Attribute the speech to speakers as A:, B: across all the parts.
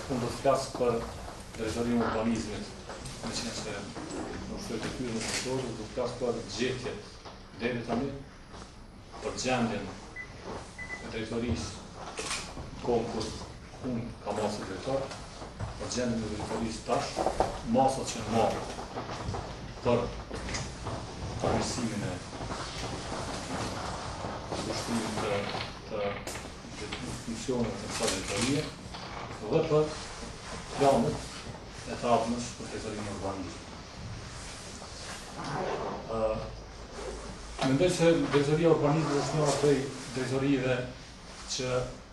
A: unë do të flasë për drejtorinë e urbanizmit, me qenë se në shtoj të kyrë në sektorë, do të flasë për gjetjet deri tani, për gjendjen e drejtorisë kohën kur unë ka masë drejtor, për gjendjen e drejtorisë tash, masat që në marrë për përmirësimin e ushtrimin të funksionet të kësaj drejtorie dhe për planet e të ardhmes për drejtorinë e urbanizmit. Mendoj se drejtoria e urbanizmit është njëra prej drejtorive që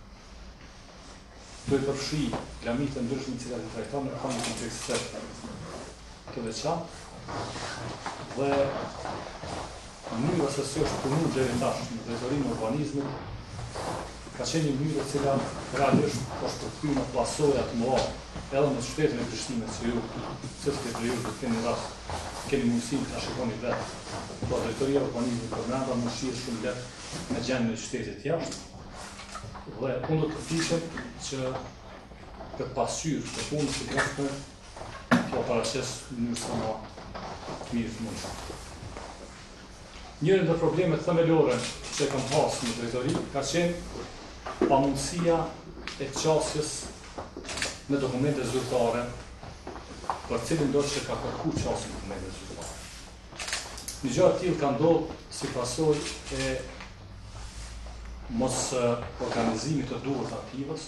A: do të përfshi lamitë të ndryshme të cilat i trajton në një kompleksitet të veçantë dhe mënyra se si është punu deri tash në drejtorinë e urbanizmit ka qenë një mënyrë e cila realisht është përkthyer në pasoja të mëdha edhe në qytetin e Prishtinës që ju cilësit e ju do të keni rast, keni mundësinë ta shikoni vetë. Po drejtoria e urbanizmit për brenda mund shihet shumë lehtë në gjendjen e qytetit jashtë. Dhe unë do të përpiqem që këtë pasqyrë të punës së jashtme t'u paraqes në mënyrë sa më të mirë të mundshme. Njëri ndër problemet themelore që kam pasur në drejtori ka qenë pamundësia e qasjes në dokumente zyrtare për cilin do që ka kërku qasje në dokumente zyrtare. Një gjë e tillë ka ndodhur si pasojë e mos organizimit të duhur të aktivës,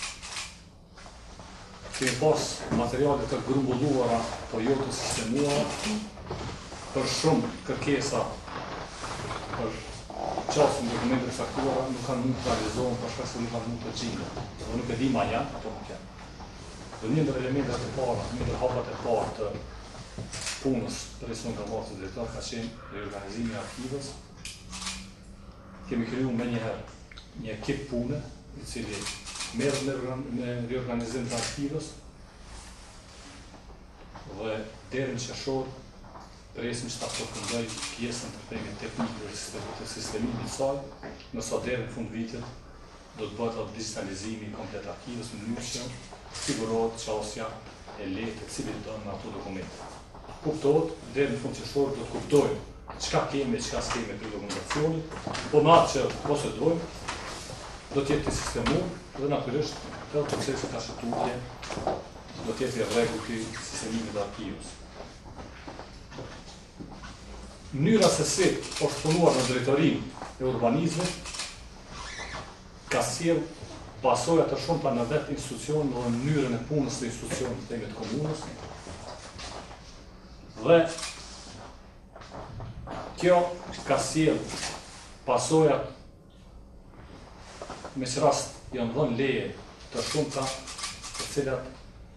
A: kemi pas materiale të grumbulluara po jo të sistemuara për shumë kërkesa për qasje në dokumente të saktuara nuk kanë mund të realizohen për shkak se nuk kanë mund të gjenden. Dhe nuk e di ma janë, ato nuk janë. Dhe një ndër elementet e para, një ndër hapat e parë të punës për isun ka marrë të drejtor ka qenë reorganizimi i aktivës. Kemi kriju me njëherë një ekip pune, i cili merret me reorganizim të aktivës dhe deri në qershor presim që ta përfundoj pjesën të themi teknike të sistemimit të saj, nëse deri në fund vitit do të bëhet digitalizimi komplet aktivës në mënyrë që sigurohet qasja e lehtë e cilit do në ato dokumente. Kuptohet, deri në fund qershor do të kuptojmë çka kemi, çka s'kemi për dokumentacionin, po në atë që posedojmë, do të jetë të sistemuar dhe natyrisht këtë procesit të shëtutje do të jetë i rregullt i sistemimit të arkivës. Mënyra se si është punuar në drejtorinë e urbanizmit ka sjell pasoja të shumta në vetë institucion dhe në mënyrën e punës të institucionit të komunës. Dhe kjo ka sjell pasoja me që rast janë dhënë leje të shumta të cilat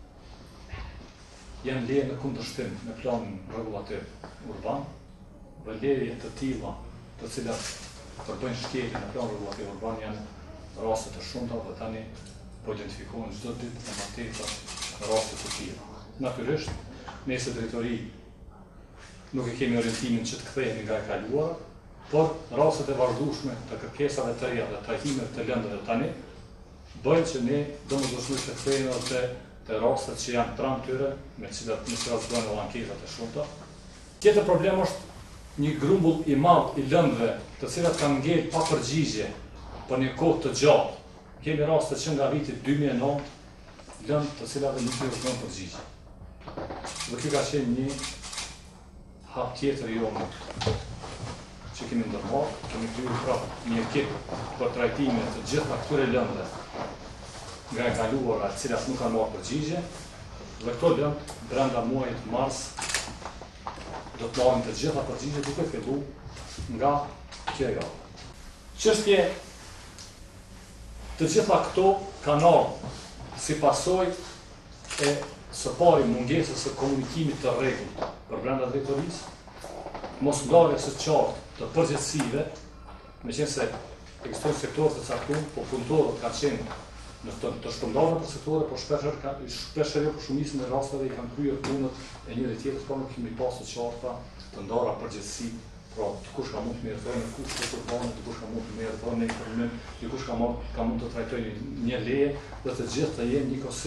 A: janë leje në kundërshtim me planin rregullativ urban dhe leje të tilla të cilat përbëjnë shkelje në planin rregullativ urban janë raste të shumta dhe tani po identifikohen çdo ditë në mateta raste të tilla. Natyrisht, nëse drejtori nuk e kemi orientimin që të kthehemi nga e kaluara, por rastet e vazhdueshme të kërkesave të reja dhe trajtimeve të lëndëve tani bëjnë që ne domosdoshmërisht të kthehemi te rastet që janë pranë tyre, me cilat bëhen edhe anketa të shumta. Tjetër problem është një grumbull i madh i lëndëve, të cilat kanë ngel pa përgjigje për një kohë të gjatë. Kemi raste që nga viti 2009, lëndë të cilat nuk i është dhënë përgjigje. Dhe kjo ka qenë një hap tjetër jonë që kemi ndërmarrë, kemi krijuar prapë një ekip për trajtimin të gjitha këtyre lëndëve nga e kaluara, të cilat nuk kanë marrë përgjigje, dhe këto lëndë brenda muajit mars do të marrin të gjitha përgjigje duke filluar nga kjo javë. Çështje të gjitha këto kanë ardhur si pasojë e së pari mungesës së komunikimit të rregullt për brenda drejtorisë, mos ndarjes së qartë të përgjegjësive, meqense se ekzistojnë sektorë të caktuar, po punëtorët kanë qenë në të shpërndarë për sektore, por shpesh jo për shumicën e rasteve i kanë kryer punët e njëri tjetrës, por nuk kemi pasur të qarta të ndara përgjegjësi, pra dikush ka mund të merret në kushte urbane, dikush ka mund të merret në informim, dikush ka mund të trajtojë një leje dhe të gjithë të jenë njëkohësisht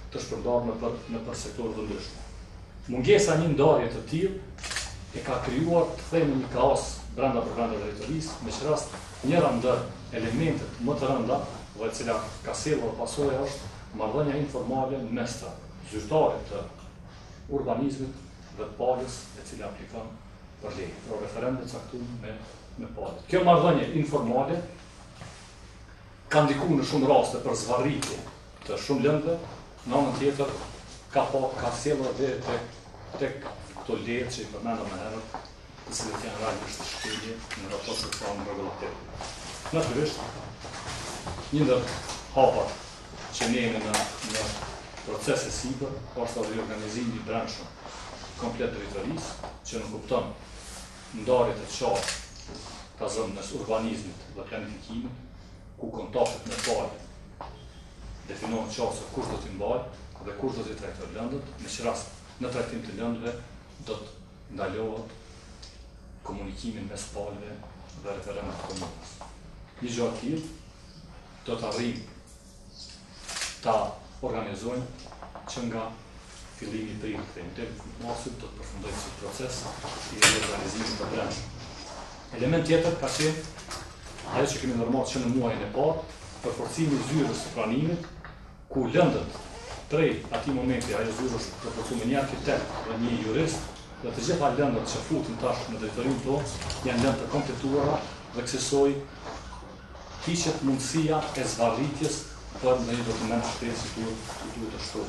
A: të shpërndarë në për sektorë të ndryshme. Mungesa një ndarje të tillë e ka krijuar të themi një kaos brenda drejtorisë, me që rast njëra ndër elementet më të rënda, dhe e cila ka sjellur pasojë është marrëdhënia informale mes të zyrtarit të urbanizmit dhe të palës e cila aplikon për lejë, pra referendum caktuar me palët. Kjo marrëdhënie informale ka ndikuar në shumë raste për zvarritje të shumë lëndëve, në anën tjetër ka sjellur deri tek këto leje që i përmendëm më herët, të cilët janë realisht shkelje në raport të planë regulativ. Natyrisht, një ndër hapat që ne jemi në procese sipër është riorganizimi i brendshëm komplet drejtorisë, që nuk kupton ndarjet e qartë të zënës urbanizmit dhe planifikimit, ku kontaktet me palë definohen qartë se kush do t'i mbajë dhe kush do t'i trajtojë lëndët, në që rast në trajtim të lëndëve do të ndalohet komunikimin mes palëve dhe referendit të komunës. Një gjë të tillë do të arrijmë ta organizojnë që nga fillimi i prillit deri në marsit do të përfundojë si proces i organizimit të brendshëm. Element tjetër ka qenë ajo që kemi ndërmarrë që në muajin e parë, përforcimi i zyrës së pranimit, ku lëndët prej atij momenti ajo zyrë është përforcuar me një arkitekt dhe një jurist, dhe të gjitha lëndët që futin tash në drejtorinë tonë janë lëndë të kompletuara dhe kësaj hiqet mundësia e zvarritjes për në një dokument shtesë si duhet të shtohet.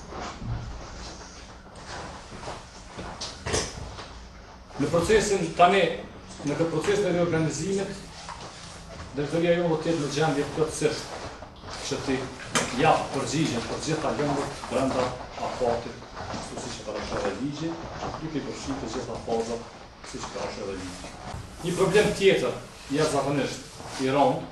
A: Në procesin tani, në këtë proces të reorganizimit, drejtoria jonë do të jetë në gjendje plotësisht që të japë përgjigjen për gjitha lëndët brenda afatit, ashtu siç e parashkruaj edhe ligji, duke i përfshirë të gjitha fazat siç parashkruaj edhe ligji. Një problem tjetër jashtëzakonisht i rëndë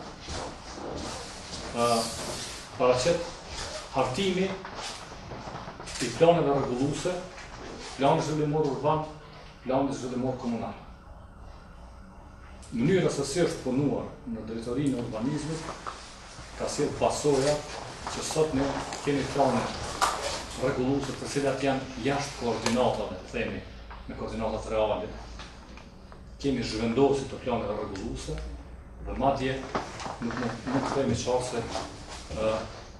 A: paraqet hartimi i planeve rregulluese, planit zhvillimor urban, planit zhvillimor komunal. Mënyra se si është punuar në drejtorinë e urbanizmit ka sjellë pasoja që sot ne kemi plane rregulluese të cilat janë jashtë koordinatave, themi, me koordinatat reale. Kemi zhvendosur të planeve rregulluese dhe madje nuk themi qartë se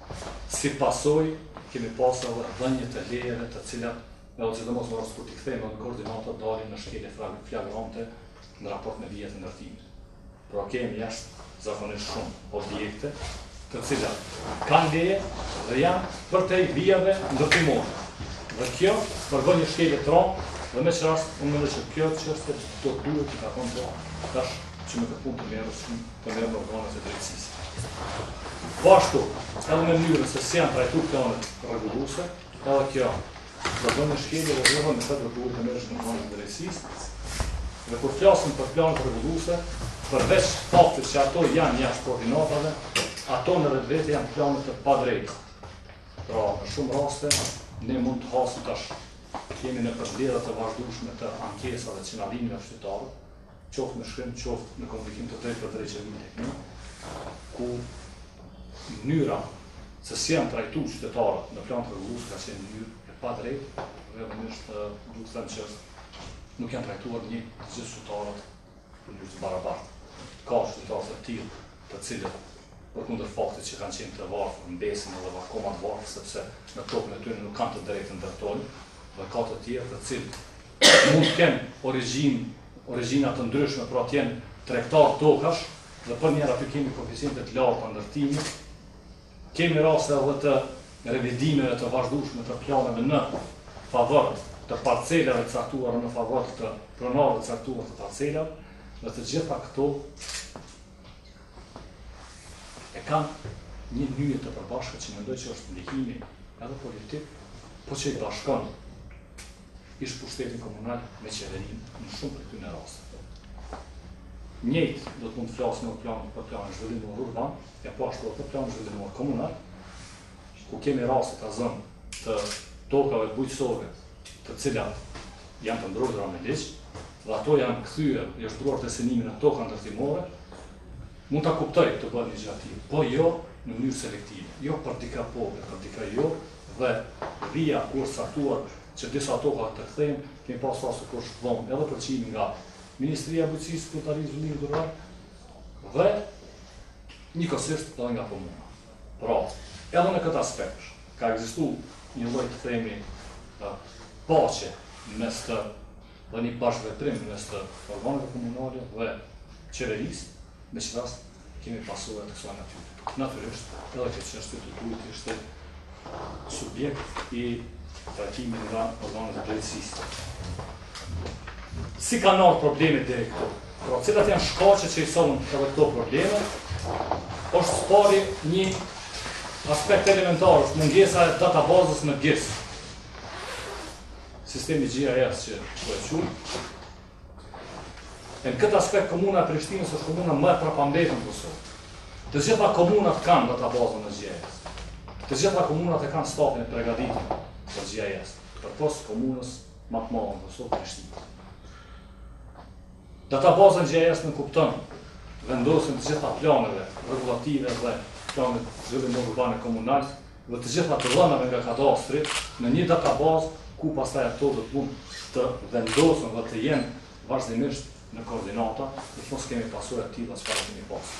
A: si pasojë kemi pasur edhe dhënie të lejeve të cilat edhe sidomos në rast kur t'i kthejmë në koordinata dalin në shkelje flagrante në raport me vijet e ndërtimit. Pra kemi jashtëzakonisht shumë objekte të cilat kanë leje dhe janë përtej vijave ndërtimore. Dhe kjo përbën një shkelje tron dhe me që rast unë mendoj që kjo çështje do duhet të takon tash që me këtë punë të merren organet e drejtësisë. Po ashtu, edhe me mënyrën se si janë trajtuar planet rregulluese, edhe kjo përbën një shkelje dhe rrugën me këtë duhet të merresh në organet e drejtësisë. Dhe kur flasim për planet rregulluese, përveç faktit që ato janë jashtë koordinatave, ato në vetvete janë planet të padrejta. Pra, në shumë raste, ne mund të hasim tash, kemi në përmbledhje të vazhdueshme të ankesave që na vijnë nga qytetarët, qoftë në shkrim, qoftë në komunikim të drejtë për drejtë me teknik, ku mënyra se si janë trajtuar qytetarët në plan rregullues ka qenë mënyrë e padrejtë, dhe vëmendërisht duhet të them që nuk janë trajtuar një të gjithë qytetarët në mënyrë të barabartë. Ka qytetarë të tillë të cilët përkundër faktit që kanë qenë të varfër, mbesin edhe akoma të varfër sepse në tokën e tyre nuk kanë të drejtën ndërtojnë, dhe ka të tjerë të cilët mund të kenë origjina të ndryshme, pra të jenë tregtar tokash, dhe për njëra aty kemi koeficiente të larta ndërtimi, kemi raste edhe të revidimeve të vazhdueshme të planeve në favor të parcelave të caktuara, në favor të pronarëve të caktuar të parcelave, dhe të gjitha këto e kanë një nyje të përbashkët që mendoj që është ndihimi edhe politik, po që i bashkon ish pushtetin komunal me qeverinë në shumë për këtyre raste. Njëjtë do të mund të flasim për planin zhvillimor urban, e po ashtu edhe për planin zhvillimor komunal, ku kemi raste të zënë të tokave bujqësore, të cilat janë të ndrodhura me ligj, dhe ato janë kthyer, janë shtruar të senimin në toka ndërtimore, mund ta kuptoj të bëhet një gjë e tillë, po jo në mënyrë selektive, jo për dika po, për dika jo, dhe via kur saktuar që disa toka të kthejmë, kemi pas rastë kur shpëdhon edhe përqimi nga Ministria e Bujqësisë, Kundërshtarisë, Zhvillimit Rural dhe njëkohësisht edhe nga komuna. Pra, edhe në këtë aspekt ka ekzistuar një lloj të themi paqe mes të dhe një bashkëveprim mes të organeve komunale dhe qeverisë, me që rast kemi pasojat të kësaj natyre. Natyrisht, edhe këtë çështje të turit ishte subjekt i trajtimit nga organet e drejtësisë. Si kanë ardhur problemet deri këtu? Pra, cilat janë shkaqet që i solën edhe këto probleme? Është së pari një aspekt elementar, është mungesa e databazës në GIS. Sistemi GIS që po e quajmë. Në këtë aspekt komuna e Prishtinës është komuna më e përpambetën në Kosovë. Të gjitha komunat kanë databazën në GIS. Të gjitha komunat e kanë stafin e përgatitur për GIS, përpos komunës më të madhe në Kosovë, Prishtinë. Databazën GIS në kupton vendosin të gjitha planeve regulative dhe planet zhvillimor urbane komunal dhe të gjitha të dhënave nga kadastri në një databazë ku pastaj ato do të mund të vendosen dhe të jenë vazhdimisht në koordinata, dhe mos kemi pasojë të tilla çfarë kemi pasur.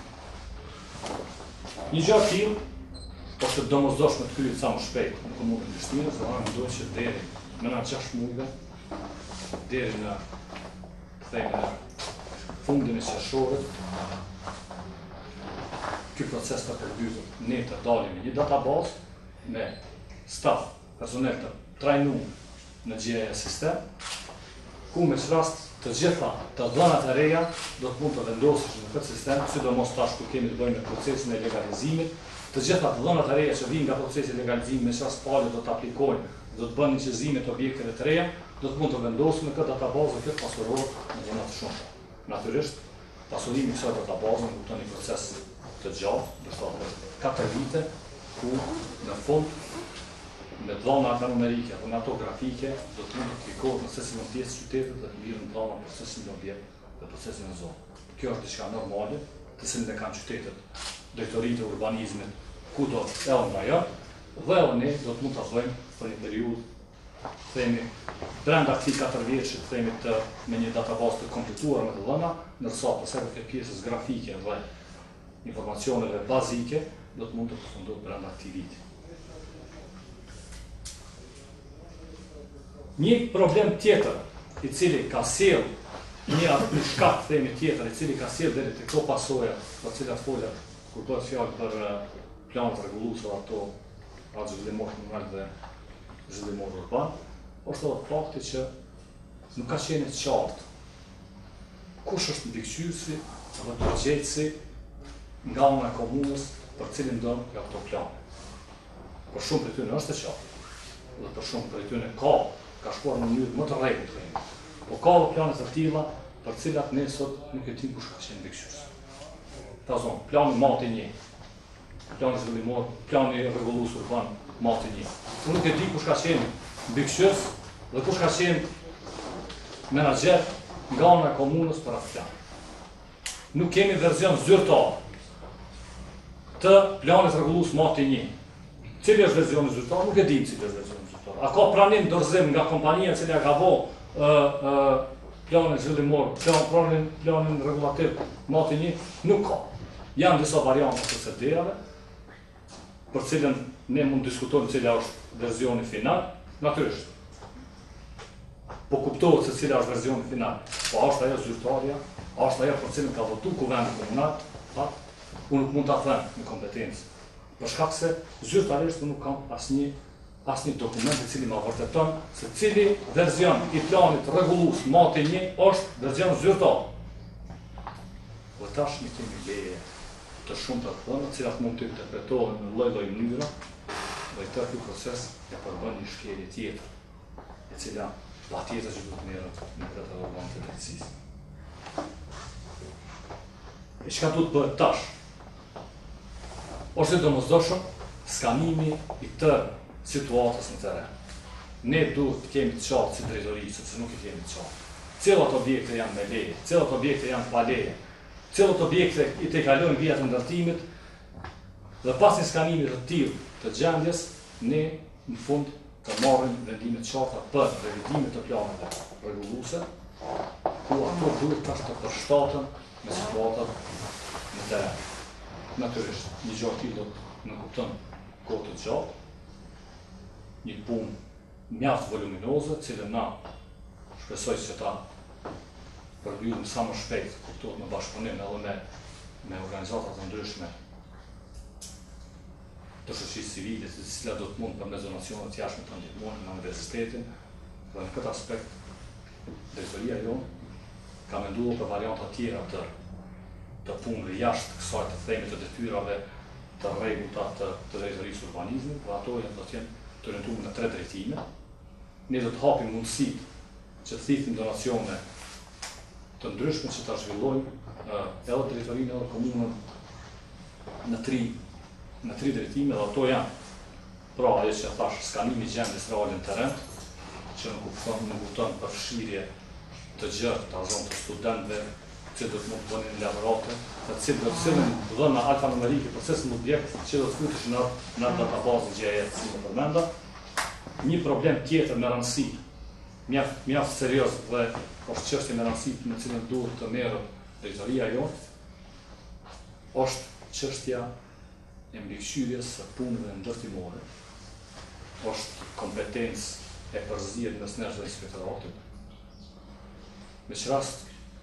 A: Një gjë tillë është domosdoshme të kryhet sa më shpejt në komunën e Prishtinës, dhe mendoj që deri në 6 muajve, deri në fundin e qershorit, ky proces të përmbytur. Ne të dalim në një databazë me staf, personel të trajnuar në GIS sistem, ku me rast të gjitha të dhënat e reja do të mund të vendoseshin në këtë sistem, sidomos tash ku kemi të bëjmë me procesin e legalizimit, të gjitha të dhënat e reja që vijnë nga procesi i legalizimit, me rast palë do të aplikojnë, do të bënë inqizimet e objekteve të reja, do të mund të vendosin në këtë databazë dhe këtë pasuror në dhëna të shumta. Natyrisht, pasurimi i kësaj databaze në kupton një proces të gjatë, do të thotë 4 vite, ku në fund me dhëna numerike apo me ato grafike do të mund të klikohet në secilën pjesë qytetit dhe të mirën dhëna për secilin objekt dhe për secilin zonë. Kjo është diçka normale, të cilën e kanë qytetet, drejtoritë e urbanizmit, kudo edhe nga ajo, dhe edhe ne do të mund ta bëjmë për një periudhë, themi brenda këtij 4 vjeçi, themi me një databazë të kompletuar me të dhëna, ndërsa për këtë pjesës grafike dhe informacioneve bazike do të mund të përfundohet brenda këtij viti. Një problem tjetër i cili ka sjell një shkak themi tjetër i cili ka sjell deri te këto pasoja për cilat fola kur bëhet fjalë për planet rregullues ato zhvillimor komunal dhe zhvillimor urban, është edhe fakti që nuk ka qenë të qartë kush është mbikëqyrësi apo përgjegjësi nga ana e komunës për cilin do nga këto plane. Për shumë prej tyre është e qartë, dhe për shumë prej tyre ka shkuar në mënyrë më të rregullt. Po ka edhe plane të tilla për cilat ne sot nuk e dim kush ka qenë mbikëqyrës. Ta zonë, plani mati 1, plani zhvillimor, plani rregullues urban mati 1. Unë nuk e di kush ka qenë mbikëqyrës dhe kush ka qenë menaxher nga ana e komunës për atë plan. Nuk kemi version zyrtar të planit rregullues mati 1. Cili është versioni zyrtar? Nuk e dim cili është versioni zyrtar. A ka pranim dorëzim nga kompania e cila ka vënë planin zhvillimor, planin rregullativ mati 1? Nuk ka. Janë disa variante të CD-ave, për cilën ne mund të diskutojmë cila është versioni final, natyrisht. Po kuptohet se cila është versioni final. Po është ajo zyrtarja, është ajo për cilën ka votuar kuvendi komunal, unë nuk mund ta them në kompetencë. Për shkak se zyrtarisht nuk kam asnjë dokument i cili më vërteton se cili version i planit rregullues mati 1 është version zyrtar. Po tash ne kemi leje të shumta të dhëna, të cilat mund të interpretohen në lloj-lloj mënyra, dhe ky proces e përbën një shkelje tjetër, e cila patjetër që duhet merret në këtë organ të drejtësisë. E çka duhet bëhet tash? Ose domosdoshëm skanimi i të situatës në teren. Ne duhet të kemi të qartë si drejtori, sepse nuk i kemi të qartë. Cilat objekte janë me leje, cilat objekte janë pa leje, cilat objekte i te kalojnë vijat të ndërtimit, dhe pas një skanimit të tillë të gjendjes, ne në fund të marrin vendime të qarta për revidime të planeve rregulluese, ku ato duhet tash të përshtaten me situatat në teren. Natyrisht, një gjë tillë do të nënkupton kohë të gjatë, një punë mjaft voluminoze, cilën na shpresoj që ta përbyllim sa më shpejt, kuptohet në bashkëpunim edhe me organizata të ndryshme të shoqërisë civile, të cilat do të mund përmes donacione të jashtme të ndihmojnë në universitetin, dhe në këtë aspekt drejtoria jonë ka menduar për varianta tjera të punëve jashtë kësaj të themi të detyrave të rregullta të drejtorisë urbanizmit, dhe ato do të jenë të orientuar në 3 drejtime. Ne do të hapim mundësitë që të thithim donacione të ndryshme që ta zhvillojmë edhe drejtorinë edhe komunën në 3 drejtime, dhe ato janë pra ajo që thash skanimi i gjendjes reale në teren, që nuk kupton përfshirje të gjerë të zonë të studentëve, që do të mund të bënin elaborate, të cilë do të cilën dhëna alfanumerike proces në objekt që do të futesh në databazën GIS si më përmenda. Një problem tjetër me rëndësi, mjaft serioz dhe është çështje me rëndësi me cilën duhet të merret drejtoria jonë, është çështja e mbikëqyrjes së punëve ndërtimore, është kompetencë e përzierë mes nesh dhe inspektoratit. Me që rast,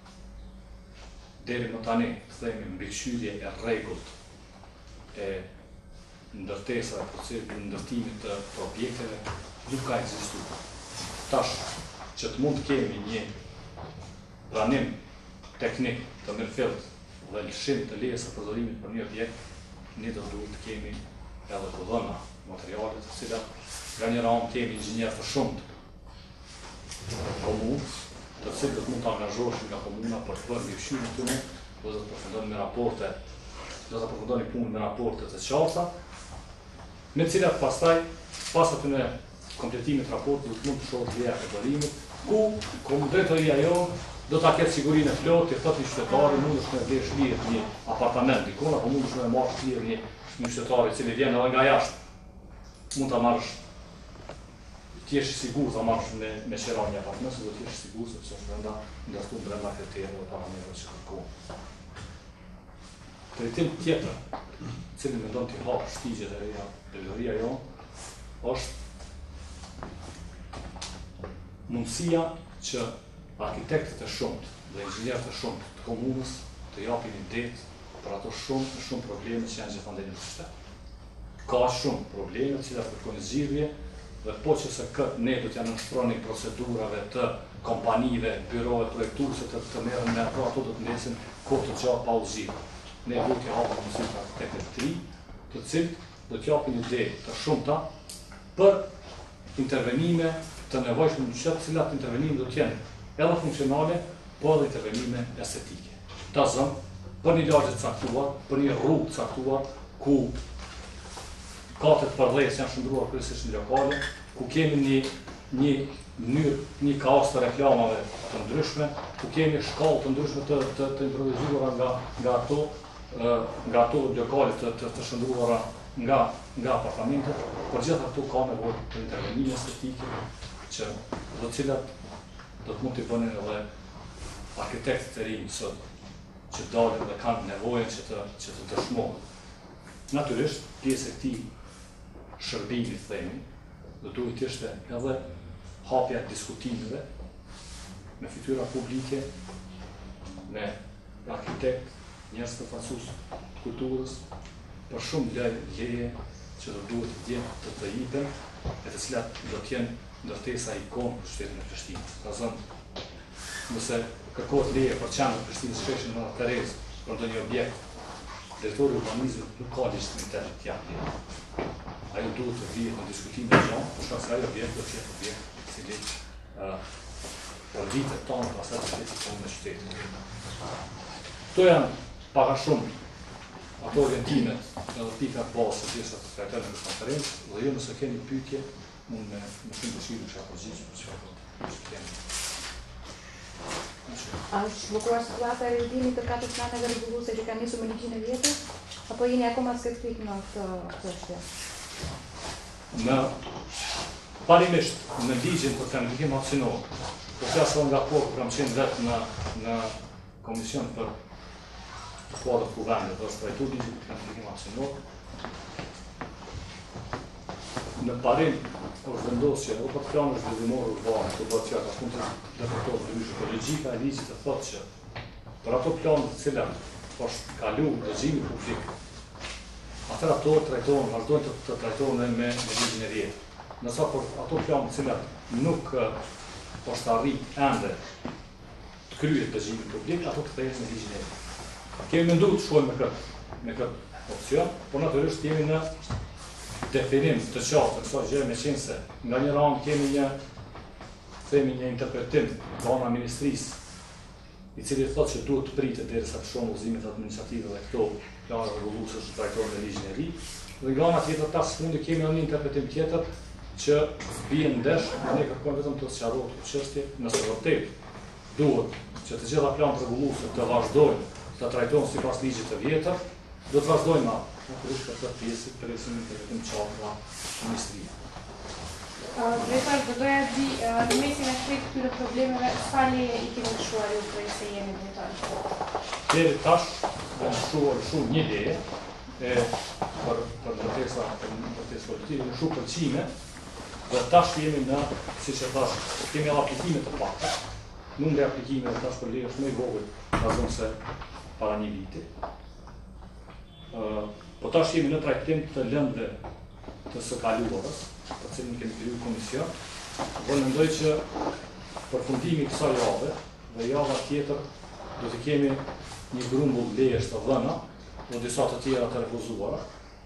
A: deri më tani, themi mbikëqyrje e rregullt e ndërtesave, procesit ndërtimit të objekteve, nuk ka ekzistuar. Tash, që të mund të kemi një pranim teknik të mirëfillt dhe lëshim të lejes së përdorimit për një objekt, ne do duhet të kemi edhe të dhëna materialet, të cilat nga njëra anë kemi inxhinier të shumtë komunës, të cilët do të mund të angazhoheshin nga komuna për të bërë mbikëqyrjen këtu, do të përfundojnë me raporte, do të përfundojnë punën me raporte të qarta, me të cilat pastaj, pas atyre kompletimit raportit, do të mund të shohet vleja e përdorimit, ku drejtoria jonë do ta ketë sigurinë e plotë, të thotë një qytetari mundesh me vlerë shlihet një apartament dikon, apo mundesh me marrë shlihet një qytetar i cili vjen edhe nga jashtë. Mund ta marrësh, ti je i sigurt ta marrësh me qira një apartament, do të jesh i sigurt sepse është ndërtuar brenda kriterit dhe parametrave që kërkojnë. Drejtim tjetër, cili mendon të hapë shtigjet e reja drejtoria jonë, është mundësia që arkitektët e shumët dhe inxhinierët e shumët të komunës të japin idetë për ato shumë probleme që janë gjithandej në qytet. Ka shumë probleme të cilat kërkojnë zgjidhje dhe po që se këtë ne do t'ja nënshtroni procedurave të kompanive, byrove projektuese të merren me ato do të ndesin kohë të gjatë pa u zgjidhur. Ne do t'ja hapim mundësinë për arkitektët të ri, të cilët do t'japin ide të shumta për intervenime të nevojshme në qytet, të cilat intervenime do t'jenë edhe funksionale, po edhe intervenime estetike. Ta zëmë, për një lagje të caktuar, për një rrugë të caktuar, ku katët përdhjes janë shndruar kryesisht në lokale, ku kemi një kaos të reklamave të ndryshme, ku kemi shkallë të ndryshme të improvizuara nga ato lokale të shndruara nga apartamentet, por gjithë ato ka nevojë për intervenime estetike që do të cilat do të mund të bënin edhe arkitektët e rinj sot, që dalin dhe kanë nevojën që të dëshmohen. Natyrisht, pjesë e këtij shërbimi, themi, do duhet të ishte edhe hapja e diskutimeve me fytyra publike, me arkitekt, njerëz të përfaqësues të kulturës, për shumë leje që do duhet të jipen, e të cilat do të jenë ndërtesa ikonë për qytetin e Prishtinës. Ka thënë, nëse kërkohet leje për qendrën e Prishtinës, sheshin Nona Terezë, për ndonjë objekt, drejtori i urbanizmit nuk ka legjitimitet të japë leje. Ajo duhet të vihet në diskutim me gjanë, për shkak se ai objekt do të jetë objekt i cili për vitet tonë pastaj të jetë ikonë në qytetin. Këto janë para shumë ato orientimet edhe pikat bazë të pjesa të trajtojnë në konferencë, dhe jo nëse keni pyetje, mund me shumë dëshirë që përgjigj për çfarë që kemi.
B: A është zhvilluar situata e revidimit të katër planeve rregulluese që kanë nisur me ligjin e vjetër, apo jeni akoma skeptik në këtë çështje?
A: Në parimisht në ligjin për planifikim aksionor, po flasë nga kohë kur kam qenë vetë në komision për kuadrët kuvendet, dhe është trajtu ligjin për planifikim aksionor, në parim është vendosë që edhe për planë zhvillimor urbane, të bëhet fjaka mund të depërtohet ndryshe, por logjika e ligjit e thotë që për ato planë të cilat është kalu regjimi publik, atëherë ato trajtohen, vazhdojnë të trajtohen me ligjin e rjetë. Nësa për ato planë të cilat nuk është arrit ende të kryet regjimi publik, ato kthehen në ligjin e rjetë. Kemi menduar të shkojmë me këtë opcion, por natyrisht jemi në definim të qartë të kësaj gjëje, meqense nga një anë kemi një interpretim nga ana e ministrisë, i cili thotë që duhet të pritet derisa të shohim udhëzimet administrative dhe këto plane rregulluese që trajtohen në ligjin e ri. Dhe nga ana tjetër tas fundi kemi një interpretim tjetër që bie ndesh, ne kërkojmë vetëm të sqarohet këtë çështje, nëse vërtet duhet që të gjitha planet rregulluese të vazhdojnë të trajtohen sipas ligjit të vjetër, do të vazhdojmë natyrisht për këtë pjesë presim interpretim të qartë nga ministria.
B: Drejtar, do doja di, në mesin e krejt këtyre problemeve, sa leje i kemi lëshuar ju prej se jemi drejtar?
A: Deri tash dhe lëshu një leje për protesta politike, lëshu përqime, dhe tash jemi në, si që tash, kemi edhe aplikime të pakta, numri aplikime dhe tash për leje është më i vogël, vazhdon se para një viti. Po tash jemi në trajtim të lëndëve të së kaluarës, për cilën kemi kriju komision, dhe mendoj që përfundimi kësaj jave dhe java tjetër do të kemi një grumbull lejesh të dhëna dhe disa të tjera të refuzuara.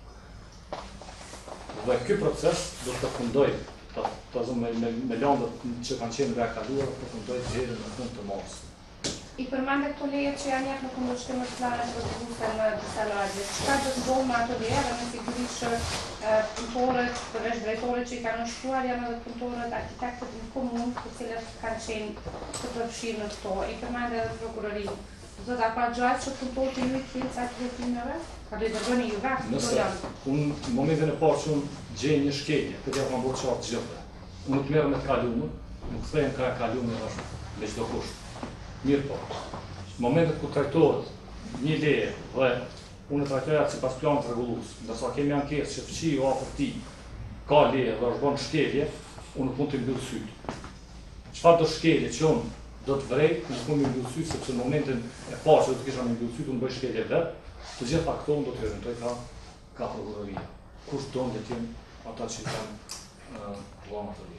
A: Dhe ky proces do të përfundoj me lëndët që kanë qenë nga e kaluara, përfundoj deri në fund të marsit.
B: I përmende këto lejet që janë jepë në kundërshtim me planet rregulluese në disa lagje. Çka do të ndodhë me ato leje dhe me sigurisht që punëtorët, përveç drejtorët që i kanë nënshkruar, janë edhe punëtorët, arkitektët në komunë, të cilët kanë qenë të përfshirë në këto. I përmende edhe prokurorinë. Do të ka gjatë që punëtorët e ju i kjenë sa të veprimeve? Ka do i dërgoni ju vetë?
A: Nëse, unë në momentin e parë që unë gjej një shkelje, këtë ja kam bërë qartë gjithë. Unë të merrem me të kalumën, nuk kthehem ka kalumën me çdo kusht. Mirë po, në momentet ku trajtohet një leje dhe unë trajtoja sipas planit rregullues, ndërsa kemi ankesë që fëqiu afër ti ka leje dhe është bën shkelje, unë nuk mund të mbyll syt. Çfarë do shkelje që unë do të vrej, nuk mund të mbyll syt, sepse në momentin e parë që do të kisha me mbyll syt, unë bëj shkelje vetë, të gjitha këto unë do të orientoj ka prokuroria. Kush do të jenë ata që kanë dhënë ato leje.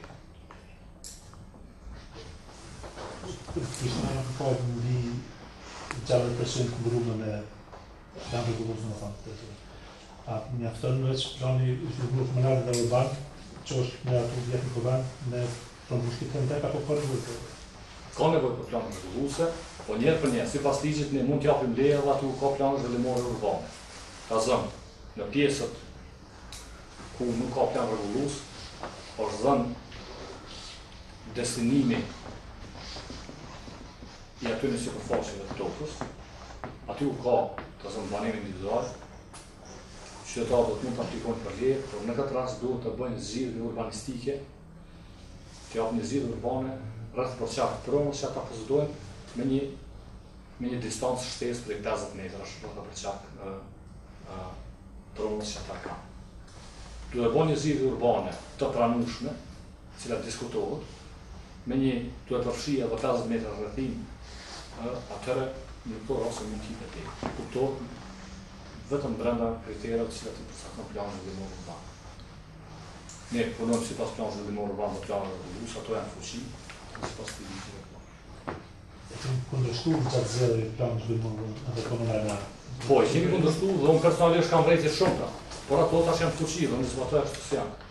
C: Kishtë në përkajt në di gjallë presion të mbërume me planë rregulluese në thamë të të. A mjafton veç plani zhvillimor komunal dhe urban, që është me ato vjetë në kovan, me përmbushkitën tek apo për nevojë?
A: Ka nevojë për planë rregulluese, po njerë për njerë, sipas ligjit ne mund t'japim leje dhe aty ka planë zhvillimore urbane. Ka zënë në pjesët ku nuk ka plan rregullues, është dhënë destinimi i aty në sipërfaqeve të tokës, aty u ka të zënë banim individual, qytetarët do të mund të aplikojnë për leje, por në këtë rast duhet të bëjnë zgjidhje urbanistike, të japin një zgjidhje urbane rreth përçak pronës që ata pozidojnë me një distancë shtesë prej 50 metrash rreth përçak pronës që ata kanë. Duhet bëjnë një zgjidhje urbane të pranueshme, e cila diskutohet, duhet përfshi edhe 50 metra rrethim. Atëherë në këto raste mund të jepet leje. Kuptohet vetëm brenda kritereve të cilat i përcakton plani zhvillimor urban. Ne punojmë sipas planit zhvillimor urban dhe planit rregullues, ato janë fuqi, sipas të ligjit.
C: E kemi kundërshtuar gjatë zgjedhjeve planin zhvillimor edhe komunal.
A: Po, e kemi kundërshtuar dhe unë personalisht kam vërejtje shumëta, por ato tash janë fuqi dhe unë zbatoj ashtu si janë.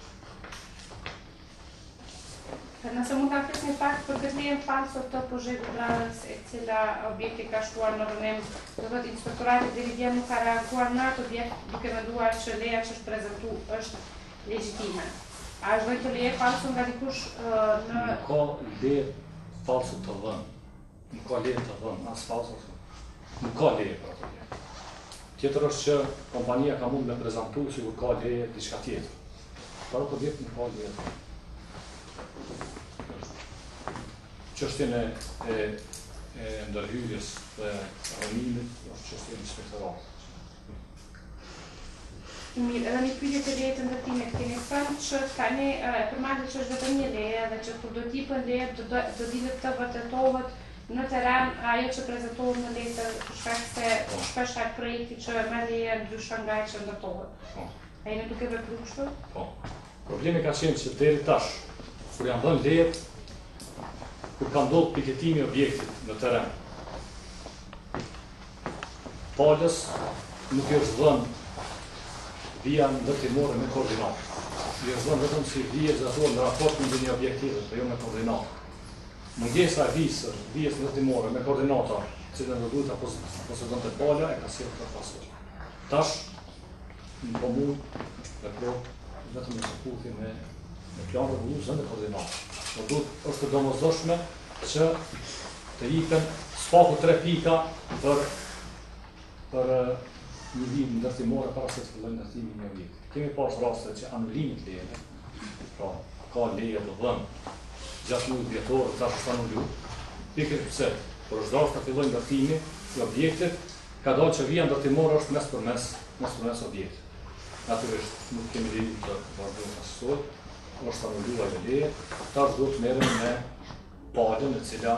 B: Nëse mund ta flisni pak për këtë leje falso të projektit Bradës, e cila objekti ka shtuar në rënim, do thotë inspektorati deri dje nuk ka reaguar në atë objekt, duke menduar që leja që është prezantuar është legjitime. A është vërtet leje falso nga dikush në
A: Nuk ka leje falso të dhënë. Nuk ka leje të dhënë, as falso. Nuk ka leje për ato leje. Tjetër është që kompania ka mund me prezantu sikur ka leje diçka tjetër. Për ato objekt nuk ka leje. Çështjen e ndërhyrjes dhe rënimit është çështje e inspektoratit.
B: Mirë, edhe një pyetje të lejet të ndërtimit keni thënë që tani përmendet që është vetëm një leje dhe që kur do t'jipën leje do dihet të vërtetohet në teren ajo që prezentohet në letër për shkak se shpesh ai projekti që me leje ndryshon nga ai që ndërtohet. A jeni duke vepruar kështu?
A: Po. Problemi ka qenë që deri tash, kur janë dhënë lejet, kur ka ndodhur piketimi i objektit në teren, palës nuk i është dhënë vija ndërtimore me koordinatë. I është dhënë vetëm si vije zgatuar në raport me një objekt tjetër, por jo me koordinatë. Mungesa e vijes ndërtimore me koordinata, cilën do duhet apo posëdonte pala e ka sjellë këtë pasur. Tash në komunë vetëm në përputhje me plan rregullues dhe koordinatë. Është domosdoshme që të jipen spaku 3 pika për një vijë ndërtimore para se të fillojë ndërtimi i një objekti. Kemi pas raste që anulimit lejeve, pra ka leje të dhënë 6 muaj vjetor, tash është anuluar. Pikërisht pse? Por çdo të fillojë ndërtimi i objektit, ka dalë që vija ndërtimore është mes përmes objektit. Natyrisht nuk kemi leju të vazhdojmë asoj, është anuluar e leje, tash duhet të merrem me palën e cila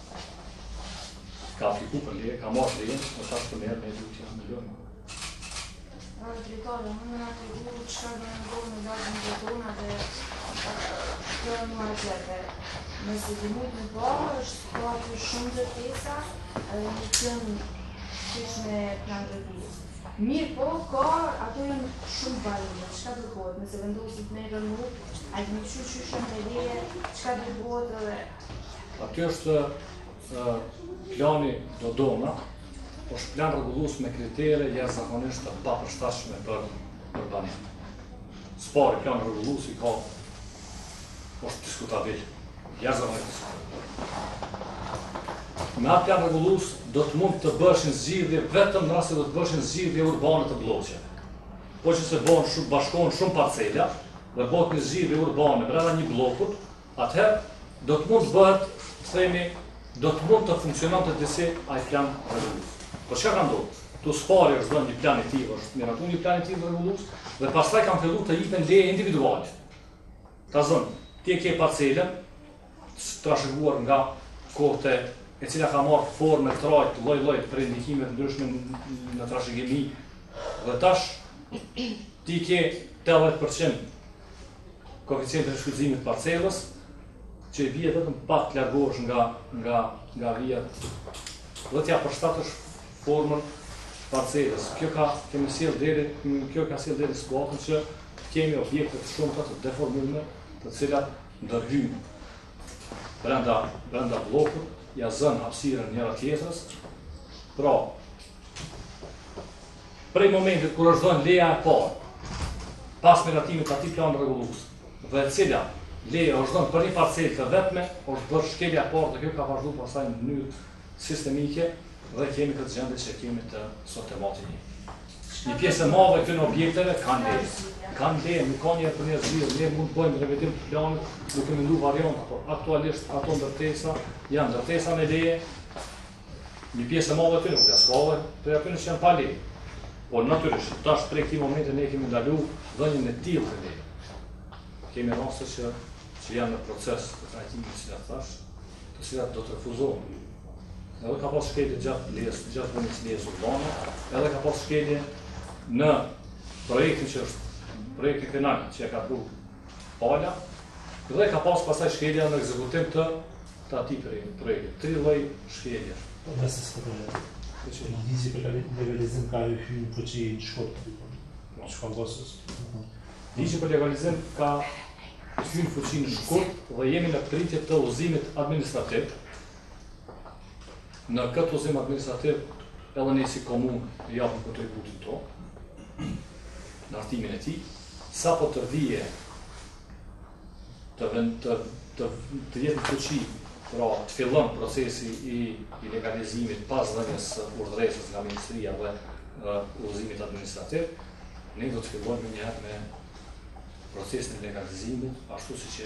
A: ka apliku për leje, ka marrë lejen, në tash të merrem me duhet të anulojmë.
D: Drejtore, mund na tregu çfarë do të ndodhë në datën e tona dhe kjo mua tjetër. Nëse dimojt në bërë, është situatë shumë ndërtesa edhe një kënë kish me plan rregullues. Mirë po, ka ato janë shumë valide. Çka do bëhet nëse vendosit me rënë, a të më qyshën me leje, çka do bëhet edhe
A: Aty është plani Dodona, është plan rregullues me kritere jashtëzakonisht të papërshtatshme për urbanim. Spari plan rregullues i ka është diskutabil, jashtëzakonisht. Me atë plan rregullues do të mund të bëshin zgjidhje vetëm në rast se do të bëshin zgjidhje urbane të blloqeve. Po që se bashkohen shumë parcela dhe bëhet një zgjidhje urbane brenda një bllokut, atëherë do të mund bëhet, do të mund të funksiononte disi ai plan rregullues. Por çka ka ndodhur? Tu spari është dhënë një plan i tillë, është miratuar një plan i tillë rregullues dhe pastaj kanë filluar të jipen leje individuale. Ta zon, ti e ke parcelën trashëguar nga kohët e cila ka marrë formë trajt lloj-lloj për indikime të ndryshme në trashëgimi dhe tash ti ke 80% koeficient të shfrytëzimit të parcelës që i bie vetëm pak të largohesh nga vija dhe t'ja përshtatësh formën parcelës. Kjo ka sjellë deri situatën që kemi objekte të shumta të deformuara, të cilat ndërhyjnë brenda bllokut, ja zënë hapësirën njëra tjetrës. Pra, prej momentit kur është dhënë leja e parë, pas miratimit atij plan rregullues, dhe e cila leja është dhënë për një parcelë të vetme, është bërë shkelja e parë dhe kjo ka vazhduar pastaj në mënyrë sistemike dhe kemi këtë gjendje që kemi të sot të matin. Një pjesë e madhe këtyre objekteve kanë leje. Kanë leje, nuk ka një për një zgjidhje, ne mund të bëjmë revidim të planit, duke menduar varianta, por aktualisht ato ndërtesa janë ndërtesa me leje. Një pjesë e madhe këtyre objekteve, për atyre që janë pa leje. Por natyrisht, tash prej këtij momenti ne kemi ndaluar dhënien e tillë të leje. Kemi raste që janë në proces të trajtimit, si thash, të cilat do të refuzohen. Edhe ka pas shkelje gjatë vënies lejes urbane, edhe ka pas shkelje në projektin që është projekti final që e ka bërë pala, dhe ka pas pastaj shkelja në ekzekutim të atij projekti. 3 lloj shkelje.
C: Nëse s'ka ligji për legalizim ka hyrë fuqi në Shkodër. Shkodrës.
A: Ligji për legalizim ka hyrë fuqi në Shkodër dhe jemi në pritje të udhëzimit administrativ. Në këtë udhëzim administrativ edhe ne si komunë japim kontributin tonë në hartimin e tij, sapo të vije të jetë në fuqi, pra të fillon procesi i legalizimit pas dhënies urdhëresës nga Ministria dhe udhëzimit administrativ, ne do të fillojmë njëherë me procesin e legalizimit, ashtu siç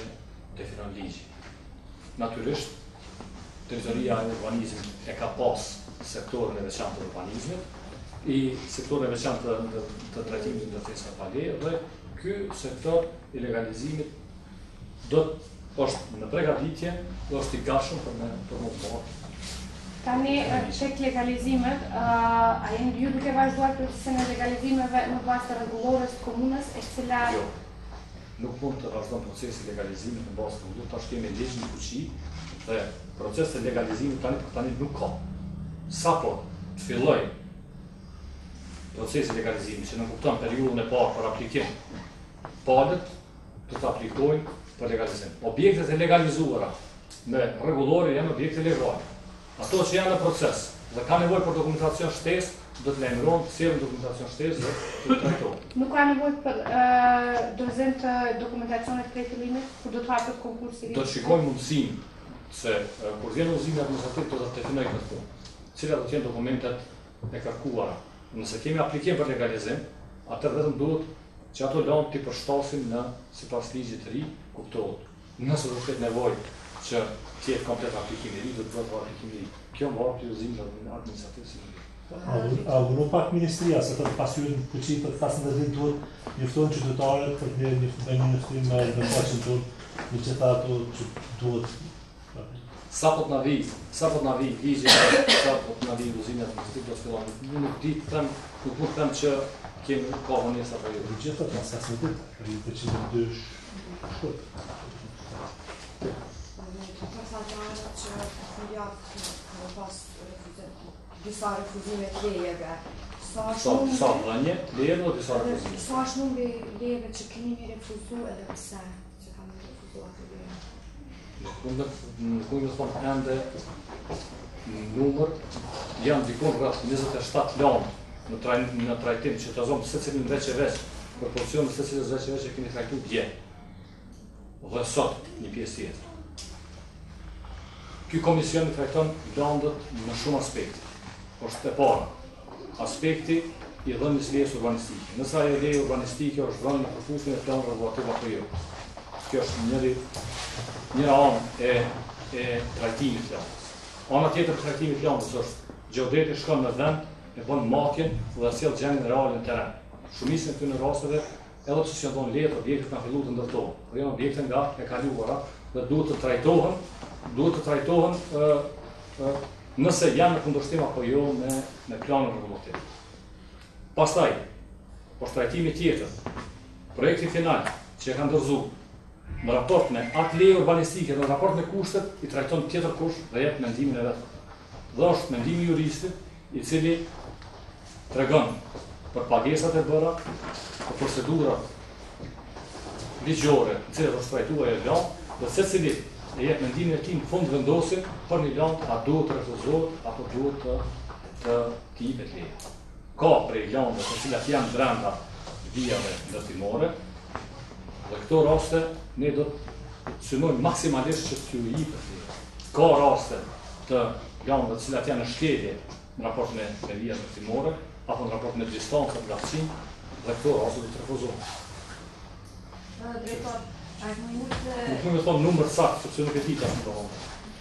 A: definon ligji. Natyrisht, Drejtoria e Urbanizmit e ka pas sektorin e veçantë të urbanizmit, i sektorin e veçantë të trajtimit të ndërtesave paleje, dhe ky sektor i legalizimit është në përgatitje dhe është i gatshëm për më bërë.
B: Tani, tek legalizimet, a jeni ju duke vazhduar procesin e legalizimeve në bazë të rregullores të komunës, e cila...
A: Jo, nuk mund të vazhdon procesi legalizimit në bazë të rregullore, tash kemi ligjin në fuqi dhe procesi i legalizimit tani nuk ka. Sapo të filloj procesi i legalizimit, që në kupton periudhën e parë për aplikim, palët do të aplikojnë për legalizim. Objektet e legalizuara me rregullore janë objekte legale. Ato që janë në proces dhe ka nevojë për dokumentacion shtesë, do të lajmërohen, sjellin dokumentacion shtesë dhe të trajtohen.
B: Nuk ka nevojë për dorëzim të dokumentacionit prej fillimit, kur do të hapet konkursi?
A: Do të shikojmë mundësinë se kur vjen udhëzimi administrativ do të definojë këtë punë. Cilat do të jenë dokumentet e kërkuara. Nëse kemi aplikim për legalizim, atëherë vetëm duhet që ato lëndë t'i përshtasim në sipas ligjit të ri, kuptohet. Nëse do të ketë nevojë që të jetë komplet aplikimi i ri, do të bëhet aplikimi i ri. Kjo mbarë për udhëzimin administrativ si ri.
C: A vënu pak ministria, se të pasyrën fuqi për 15 ditë duhet njoftojnë qytetarët për të një njoftim me vendosjen tonë në gjitha ato që duhet.
A: Sa po të na vi ligji, sa po të na vi udhëzimi administrativ do të fillon. Nuk mund të them që kemi ka vonesa për ju.
C: Gjithë të pas 15 ditë, për ju të 102 shkurt.
D: Disa refuzime të lejeve.
A: Sa dhënje, lejeve o disa refuzime?
D: Sa është numri lejeve që keni mi refuzu edhe pse që kanë refuzu atë lejeve?
A: Nuk mund të thonë ende numër, janë dikon rreth 27 lanë në trajtim që të zonë secilin veç e veç, proporcion në secilin veç e veç e kemi trajtu dje. Dhe sot një pjesë tjetër. Ky komision i trajton landët në shumë aspekte. Është e para, aspekti i dhënies lejes urbanistike. Nëse ajo leje urbanistike është dhënë në përputhje me planin rregullativ apo jo. Kjo është njëra anë e trajtimit të landës. Ana tjetër e trajtimit të landës është gjeodeti shkon në vend, e bën matjen dhe sjell gjendjen reale në terren. Shumicën e këtyre rasteve, edhe pse janë lejet, objektet kanë filluar të ndërtohen. Por janë objekte nga e kaluara dhe duhet të trajtohen nëse janë në kundërshtim apo jo me planin rregullativ. Pastaj, është trajtimi tjetër, projekti final që e ka ndërzuar në raport me atë leje urbanistike, në raport me kushtet, i trajton tjetër kush dhe jep mendimin e vet. Dhe është mendimi i juristit, i cili tregon për pagesat e bëra, për procedurat ligjore, në cilat është trajtuar ajo land, dhe secili e jep mendimin e tij në fund vendosin për një land a duhet të refuzohet apo duhet të jepet leje. Ka prej landeve të cilat janë brenda vijave ndërtimore, dhe këto raste ne do të synojmë maksimalisht që t'ju jepet leje. Ka raste të landeve të cilat janë në shkelje në raport me vijat ndërtimore apo në raport me distancë të plotësim, dhe këto raste do të refuzohen.
D: Drejtor,
A: Nuk mund të thonë numër saktë, sepse nuk e di tash më vonë.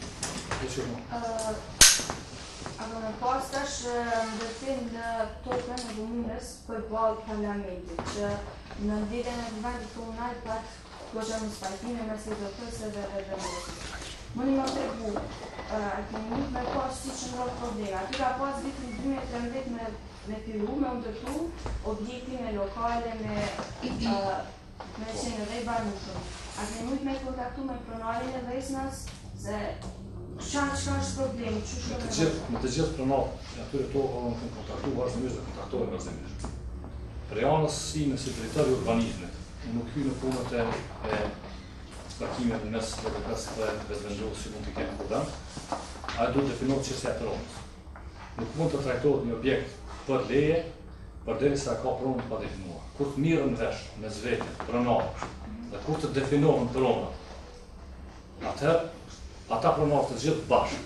D: Ako në pas tash ndërtim në tokën e komunës për ballë parlamentit, që në ndjenën e vendit komunal pat goxha në spajtime me sekretërse dhe vendosës. Mëni më tregu, a keni nuk me pas si që ndronë probleme. Aty ka pas vitin 2013 me fillu, me ndërtu objektime lokale me qenë dhe i banushëm. A keni mujt me kontaktu me pronarin e Vesnas, se çka është problemi, që shumë
A: Me të gjithë pronarët e atyre tokë në kontaktu vazhdimisht dhe kontaktohen vazhdimisht. Për anës ime si drejtori i urbanizmit, unë nuk hyj në punët e takimet në mes VDP-s dhe vetvendosjes që mund të kenë problem, ai duhet definohet çështja e pronës. Nuk mund të trajtohet një objekt për leje përderisa ka pronë pa definuar. Kur të mirën vesh me zvete, pronarë, dhe kur të definohen pronat, atëherë ata pronarë të gjithë bashkë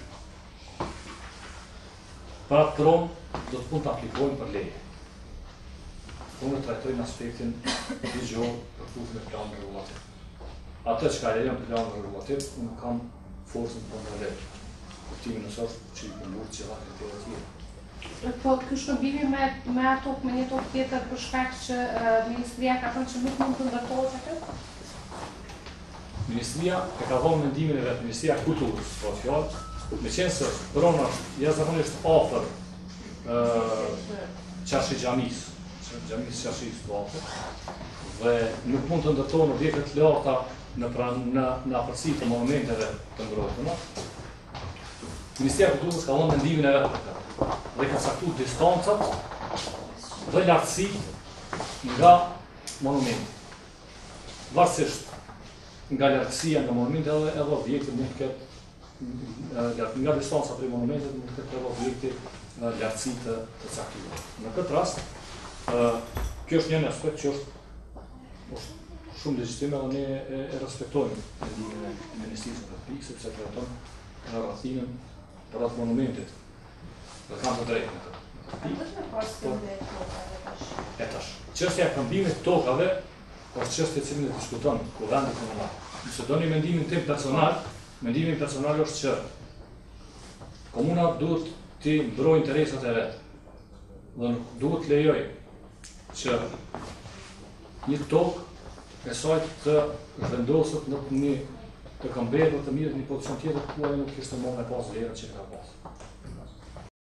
A: për atë pronë do të mund të aplikojnë për leje. Unë trajtojnë aspektin ligjor përputhje me planin rregullativ. atë që ka lejon planin rregullativ, unë kam forcën për ndalë. Kuptimin nëse është që i këmbur që ka kriteret tjera.
B: Po, ky shkëmbimi me ato, me një tokë tjetër për shkak që Ministria ka thënë që nuk mund të ndërtohet aty?
A: Ministria e ka dhënë mendimin e vet, Ministria e Kulturës, po fjalë, me qenë se brona është jashtëzakonisht afër qarshi xhamisë, qarshis të afër, dhe nuk mund të ndërtohen objekte të larta në afërsi të monumenteve të ngrohtuna. Ministria e Kulturës ka dhënë mendimin e vet dhe ka caktuar distancat dhe lartësi nga monumenti. Varësisht nga lartësia nga monumenti edhe objekti mund të ketë nga distanca prej monumentet mund të ketë edhe objekti lartësi të caktuar. Në këtë rast, kjo është një aspekt që është shumë legjitime dhe ne e respektojmë mendimin e Ministrisë në pikë, sepse trajton rrethinën për atë monumentit. Dhe kanë të drejtë në këtë. Çështja e këmbimit të tokave është çështje e cilën e diskuton Kuvendi Komunal. Nëse doni mendimin tim personal, mendimi personal është që komuna duhet të mbrojë interesat e vet. Dhe nuk duhet lejoj që një tokë e saj të zhvendoset në një të këmbërë të mirë në një pozicion tjetër ku ajo nuk kishte më me pas vlerën që ka pas.